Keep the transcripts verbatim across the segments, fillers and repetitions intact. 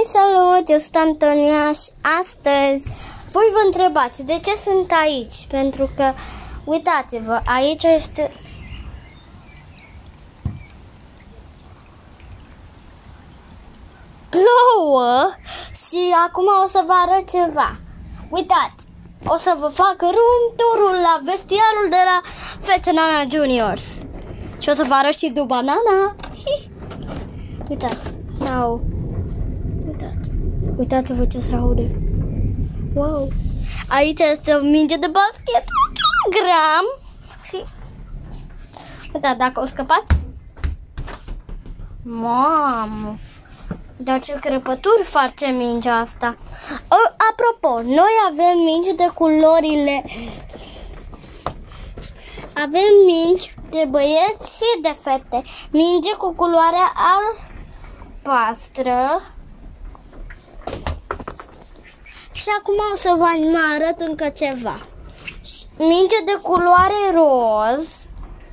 Salut, eu sunt Antonia și astăzi voi vă întrebați de ce sunt aici. Pentru că, uitați-vă, aici este... plouă și acum o să vă arăt ceva. Uitați, o să vă fac room tour-ul la vestiarul de la Fece Nana Juniors. Și o să vă arăt și du banana. Uitați, sau... Uitați, uitați-vă ce se aude. Wow! Aici este o minge de basket gram. Și... uitați, dacă o scăpați. Mamă! Dar ce crăpături face mingea asta. O, apropo, noi avem mingi de culorile... Avem mingi de băieți și de fete. Minge cu culoarea albastră. Și acum o să vă mai arăt încă ceva. Minge de culoare roz.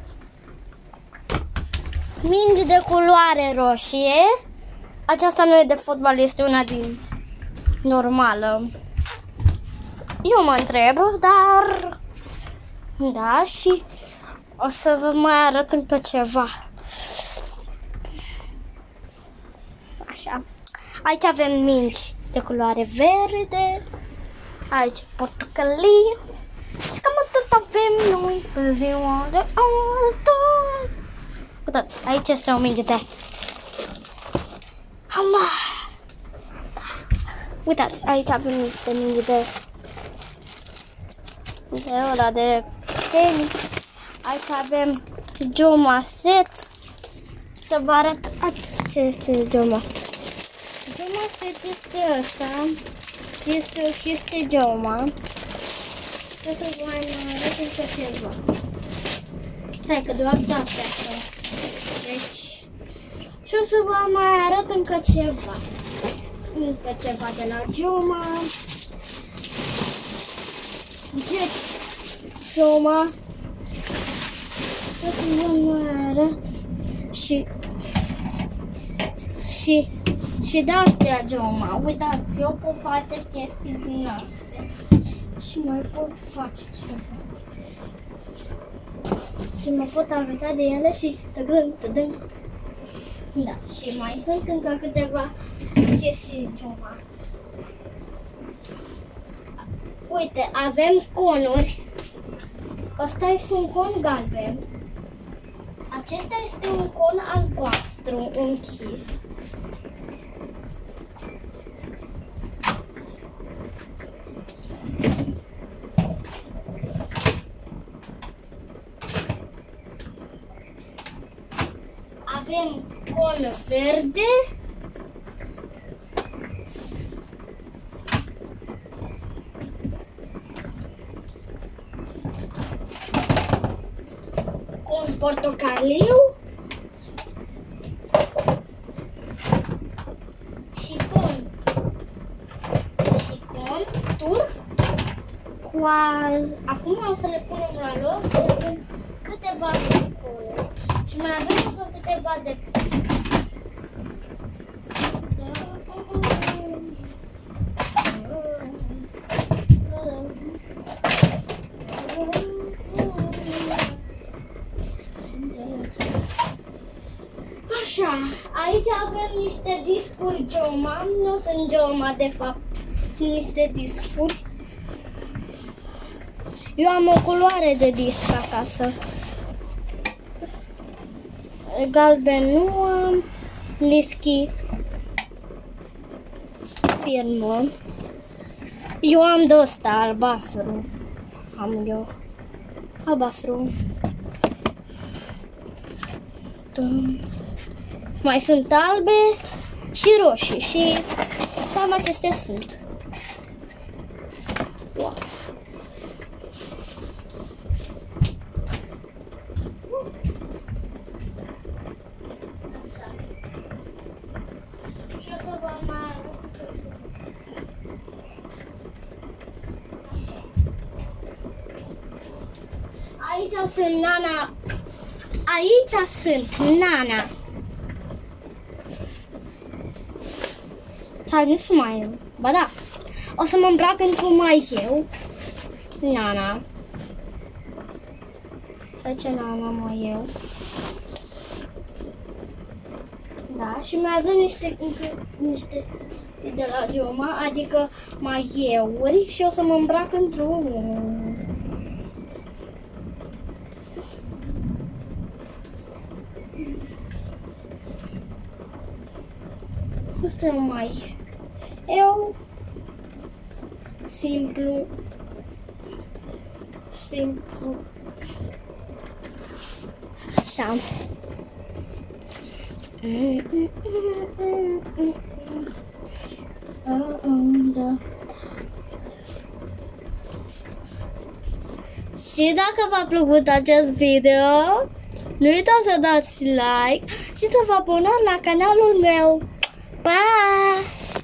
Minge de culoare roșie. Aceasta nu e de fotbal, este una din normală. Eu mă întreb, dar... da, și o să vă mai arăt încă ceva. Așa. Aici avem mingi de culoare verde. Aici portocaliu. Și cam atât avem noi pe ziua de astăzi. Uitați, aici este o minge de... Ama. Uitați, aici avem niște mingi de... de ăla de tenis. Aici avem Joma set. Să vă arăt ce este Joma set. Joma set este ăsta. Este o chestie Joma. O să vă mai arăt încă ceva. Stai că doar de-astea sunt. Deci... și o să vă mai arăt încă ceva. Încă ceva de la Joma. Deci, Joma. O să vă mai arăt. Și... Și... Și de-astea Joma. Uitați, eu pot face chestii din astea. Și mai pot face ceva. Și mă pot arăta de ele și tăgând, tăgând. Da, și mai sunt încă câteva chestii Joma. Uite, avem conuri. Ăsta este un con galben. Acesta este un con albastru închis. Avem con verde. Con portocaliu. Și con. Și con tur. Cu azi. Acum o să le punem la loc și avem câteva conuri. Și mai avem încă câteva de... Așa, aici avem niște discuri Joma. Nu sunt Joma de fapt, sunt niște discuri. Eu am o culoare de disc acasă. Galben nu am. Lischi firmă. Eu am de ăsta, albastru. Am eu. Albastru. Mai sunt albe și roșii și cam acestea sunt. Wow. Aici sunt Nana. Aici sunt Nana. Sau nu sunt mai eu. Ba da. O să mă îmbrac într-un mai eu. Nana. Face Nana mai eu. Da, și mai avem niște, încă, niște de la Joma, adică mai euri și o să mă îmbrac într-un. Asta mai eu. Simplu. Simplu. Așa. Da. Și dacă v-a plăcut acest video, nu uitați să dați like și să vă abonați la canalul meu. Pa!